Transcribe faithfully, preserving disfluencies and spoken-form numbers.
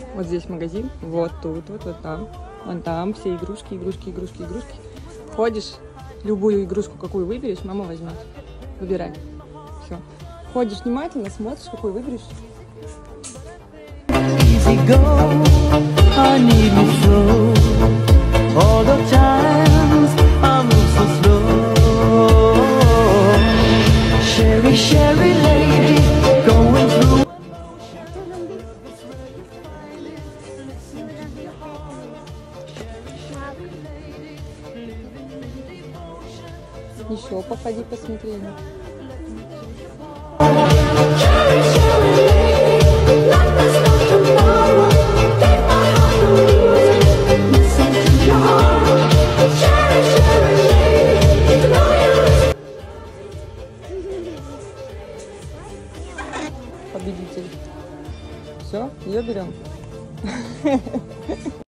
Вот здесь магазин, вот тут, вот, вот там, вон там все игрушки, игрушки, игрушки, игрушки. Ходишь, любую игрушку, какую выберешь, мама возьмет. Выбирай. Все. Ходишь внимательно, смотришь, какую выберешь. Easy go, I need me so. All the times I move so slow. Sherry, Sherry lady, going through. Еще походи, посмотри. Победитель. Все, ее берем.